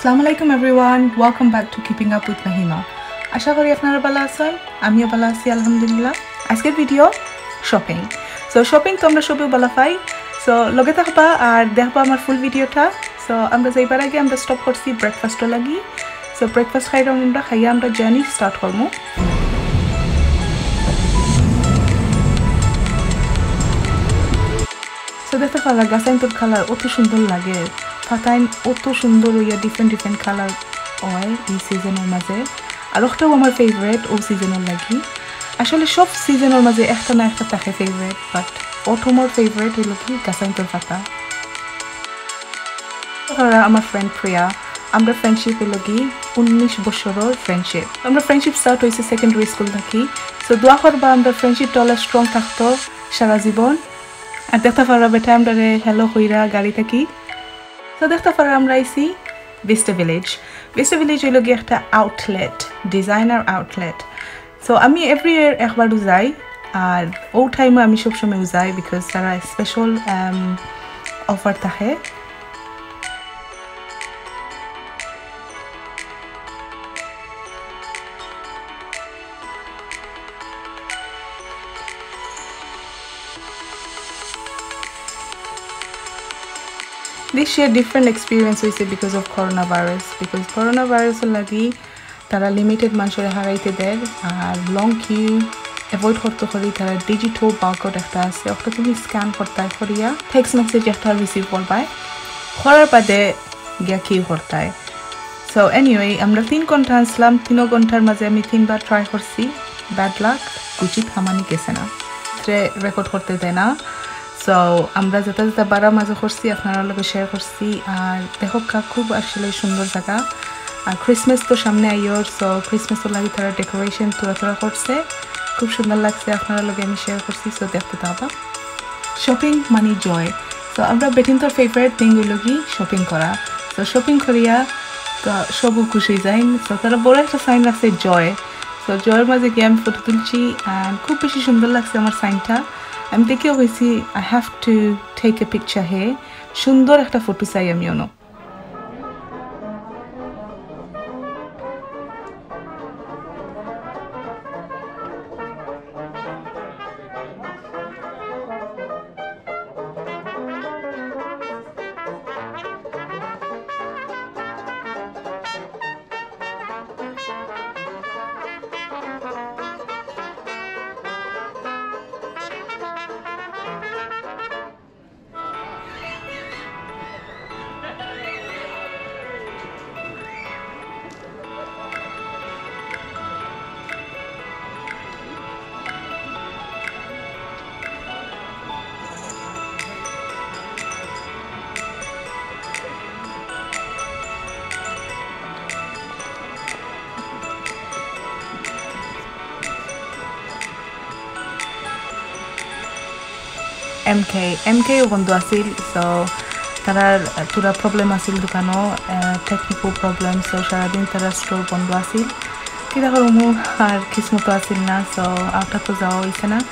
Assalamualaikum everyone, welcome back to Keeping Up with Mahima. আশা করি আপনারা ভালো আছেন, আমিও ভালো আছি আলহামদুলিল্লাহ। আজকের ভিডিও শপিং। সো শপিং তো আমরা সবাই ভালো পাই। সো লগে থাকবা আর দেখবা আমার ফুল ভিডিওটা। সো আমরা যাইবার আগে আমরা স্টপ করছি ব্রেকফাস্টও লাগি। সো ব্রেকফাস্ট খাইয়া আমরা জার্নি স্টার্ট করবো। সো দেখতে পারলা গাছাইনটোর কালার অত সুন্দর লাগে, ফাতাইন অত সুন্দর হইয়া ডিফারেন্ট কালার হয় এই সিজনের মাঝে। আর ওটাও আমার ফেভারিট ও সিজনের লাগি। আসলে সব সিজনের মাঝে একটা না একটা থাকে ফেভারিট, বাট অটোমোর ফেভারিট হইল কি গাছাইনটোর পাতা। আমার ফ্রেন্ড প্রিয়া, আমরা ফ্রেন্ডশিপ হইল কি 19 বছরের ফ্রেন্ডশিপ। আমরা ফ্রেন্ডশিপ স্টার্ট হয়েছে সেকেন্ডারি স্কুল থাকি। সো দোয়া করবা আমরা ফ্রেন্ডশিপটা অনেক স্ট্রং থাকতো সারা জীবন। আর দেখতে পারা বেটা আমরা হ্যালো হইরা গাড়ি থাকি। তো দেখতে পারা আমরা আইসি ভিস্টা ভিলেজ। ভিস্টা ভিলেজ হইল গিয়ে একটা আউটলেট, ডিজাইনার আউটলেট। সো আমি এভরি ইয়ার একবারও যাই, আর ও টাইমে আমি সবসময় যাই বিকজ তারা স্পেশাল অফার থাকে। This year different experience we say because of coronavirus. Because coronavirus lagi tara limited manshore haraite der আর long queue avoid করতে করি তারা digital barcode একটা আছে, ওটা তুমি স্ক্যান করতে করিয়া text message একটা রিসিভ করবাই, করার বাদে গিয়া queue করতে। সো এনিওয়ে আমরা 3 ঘন্টা আসলাম, 3 ঘন্টার মাঝে আমি 3 বার ট্রাই করছি। ব্যাড লাক, উচিত হামানি গেছে না, রেকর্ড করতে দেয় না। সো আমরা যেটা বারা মাঝে করছি আপনারা লগে শেয়ার করছি। আর দেখো খুব আসলে সুন্দর জায়গা। আর ক্রিসমাস তো সামনে আইয়র, সো ক্রিসমাসও লাগে তারা ডেকোরেশন তোরা করছে, খুব সুন্দর লাগছে। আপনারা লগে আমি শেয়ার করছি, সো দেখতে পাবা। শপিং মানে জয়। সো আমরা বেটিনটোর ফেভারিট থিং হইল কি শপিং করা। সো শপিং করিয়া তো সবও খুশি যায়। সো তারা বড় একটা সাইন রাখছে জয়। সো জয়ের মাঝে গিয়ে আমি ফটো তুলছি, অ্যান্ড খুব বেশি সুন্দর লাগছে আমার সাইনটা। আমি দেখে হয়েছি I have to take a picture হে, সুন্দর একটা ফটো চাই আমি অন্য। MK বন্ধু আছিল। সো তারার পুরা প্রবলেম আছিল দোকানও, টেকনিক্যাল প্রবলেম। সো সারাদিন তারা স্টোর বন্ধ আছিল। কিনা করমু আর কিসমতো আছিল না, সো আউটা তো যাওয়া হয়েছে না।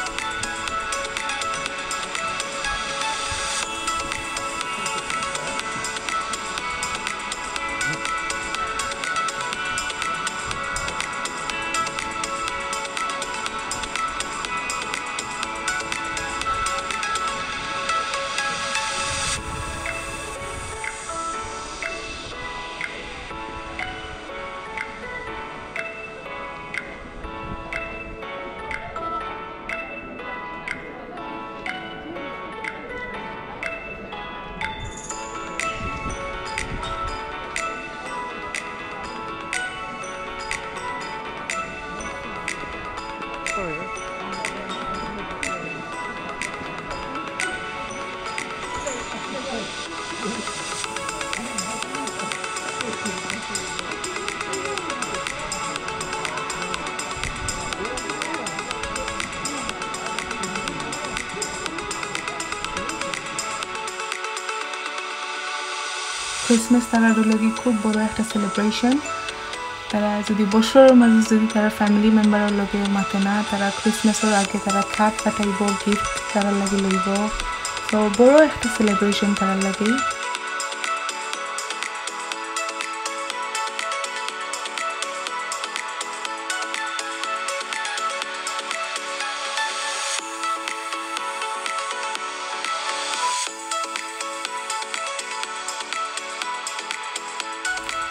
ক্রিসমাস তারা লগে খুব বড় একটা সেলিব্রেশন। তারা যদি বছরের মাঝে যদি তারা ফ্যামিলি মেম্বারের লগে মাতে না, তারা ক্রিসমাসের আগে তারা কার্ড পাঠাইব, গিফট তারা লাগে লইব। তো বড় একটা সেলিব্রেশন তারা লাগে।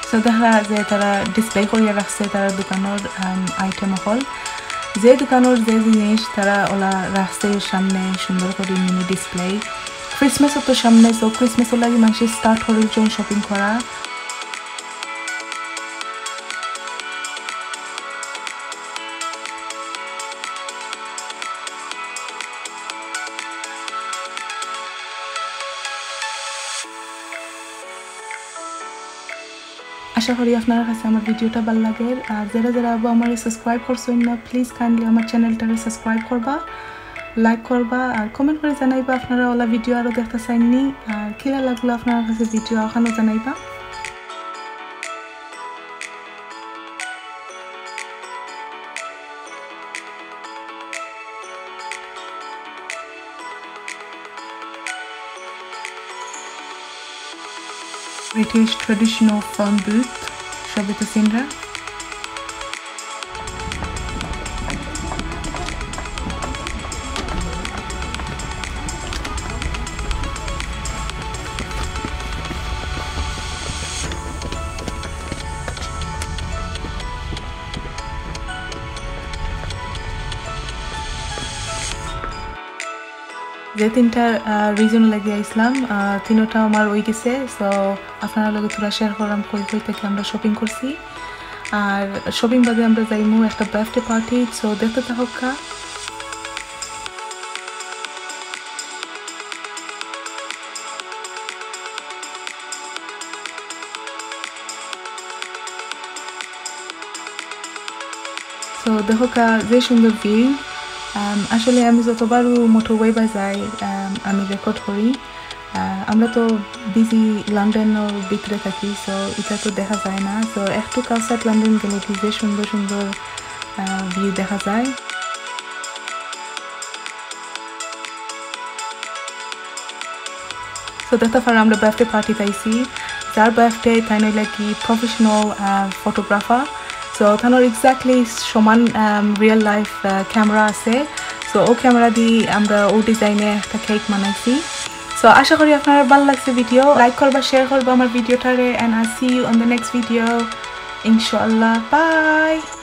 সো দেখা যে তারা ডিসপ্লে করিয়া রাখছে তারা দোকানের আইটেম হল যে দোকানের যে জিনিস তারা ওলা রাখছে সামনে সুন্দর করে মিনি ডিসপ্লে ক্রিসমাসও তো সামনে সো ক্রিসমাসও লাগে মানুষ স্টার্ট করেছে শপিং করা আশা করি আপনার কাছে আমার ভিডিওটা ভালো লাগে আর যারা যারা আমার সাবস্ক্রাইব করছেন না প্লিজ কাইন্ডলি আমার চ্যানেলটারে সাবস্ক্রাইব করবা লাইক করবা আর কমেন্ট করে জানাইবা আপনারা ওলা ভিডিও আরও দেখতে চাইনি আর কিলা লাগলো আপনার কাছে ভিডিও ওখানেও জানাইবা British traditional phone booth সবই তো চিনরা যে তিনটা রিজন লাগে আইসলাম তিনটা আমার ওই গেছে সো আপনারা লগে তোরা শেয়ার করলাম কই কই থেকে আমরা শপিং করছি আর শপিং বাদে আমরা যাইমু একটা বার্থডে পার্টি সো দেখতে থাকা সো দেখো যে সুন্দর ভিউ আসলে আমি যতবারও মোটরওয়ে বা যাই আমি রেকর্ড করি আমরা তো বিজি লন্ডনের ভিতরে থাকি সো এটা তো দেখা যায় না সো একটু কাউসাইড লন্ডন গেলে যে সুন্দর সুন্দর ভিউ দেখা যায় সো দেখতে পারো আমরা বার্থডে পার্টি পাইছি যার বার্থডে তাই নইলে কি প্রফেশনাল ফটোগ্রাফার সো তানোর এক্স্যাক্টলি সমান রিয়েল লাইফ ক্যামেরা আছে সো ও ক্যামেরা দিয়ে আমরা ও ডিজাইনে একটা কেক বানাইছি সো আশা করি আপনার ভালো লাগছে ভিডিও লাইক করবা শেয়ার করবা আমার ভিডিওটারে and I see you on the next video ইনশাআল্লাহ বাই